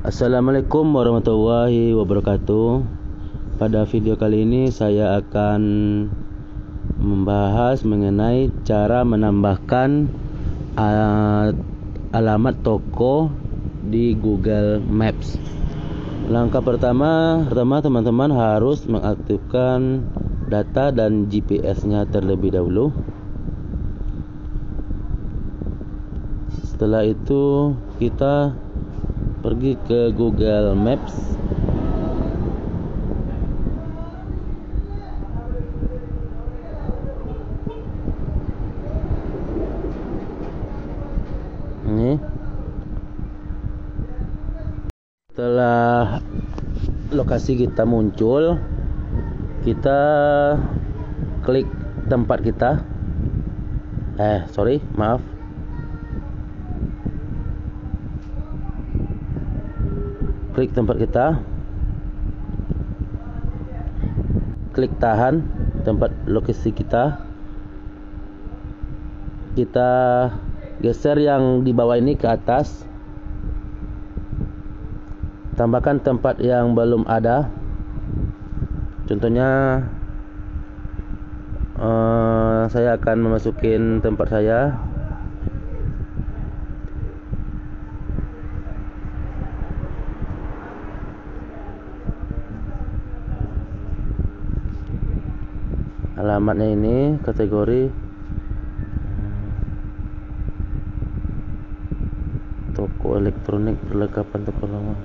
Assalamualaikum warahmatullahi wabarakatuh. Pada video kali ini saya akan membahas mengenai cara menambahkan alamat toko di Google Maps. Langkah pertama teman-teman harus mengaktifkan data dan GPS-nya terlebih dahulu. Setelah itu kita pergi ke Google Maps. Ini. Setelah lokasi kita muncul, kita klik tempat kita. Klik tempat kita, klik tahan tempat lokasi kita. Kita geser yang di bawah ini ke atas, tambahkan tempat yang belum ada. Contohnya saya akan memasukin tempat saya. Alamatnya ini kategori toko elektronik perlengkapan toko lama.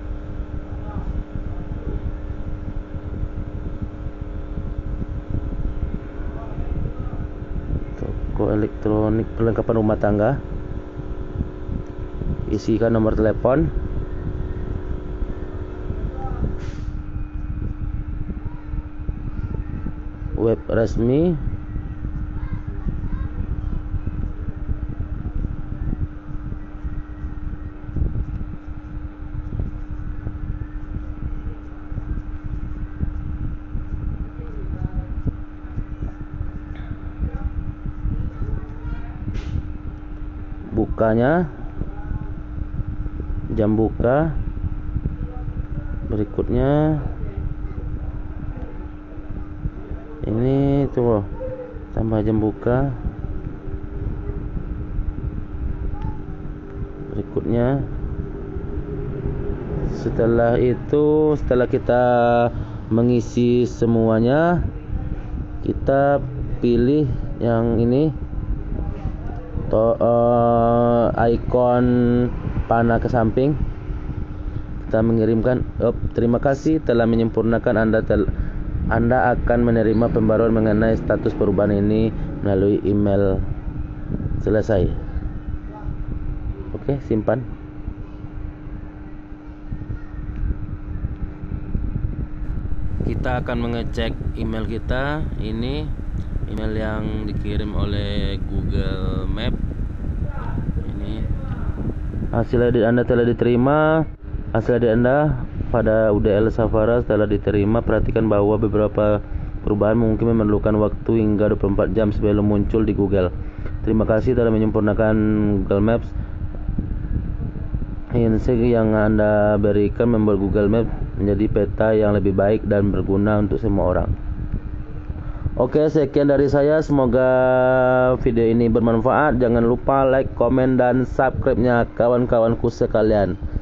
Toko elektronik perlengkapan rumah tangga. Isikan nomor telepon, web resmi, bukanya, jam buka. Berikutnya ini tuh tambah jam buka. Berikutnya setelah kita mengisi semuanya, kita pilih yang ini, ikon panah ke samping. Kita mengirimkan. Terima kasih telah menyempurnakan. Anda akan menerima pembaruan mengenai status perubahan ini melalui email. Selesai. Oke, simpan. Kita akan mengecek email kita. Ini email yang dikirim oleh Google Map. Ini hasil edit Anda telah diterima. Hasil edit Anda pada UDL Safara telah diterima. Perhatikan bahwa beberapa perubahan mungkin memerlukan waktu hingga 24 jam sebelum muncul di Google. Terima kasih telah menyempurnakan Google Maps. Insight yang Anda berikan membuat Google Maps menjadi peta yang lebih baik dan berguna untuk semua orang. Oke, sekian dari saya. Semoga video ini bermanfaat. Jangan lupa like, komen, dan subscribe-nya kawan-kawanku sekalian.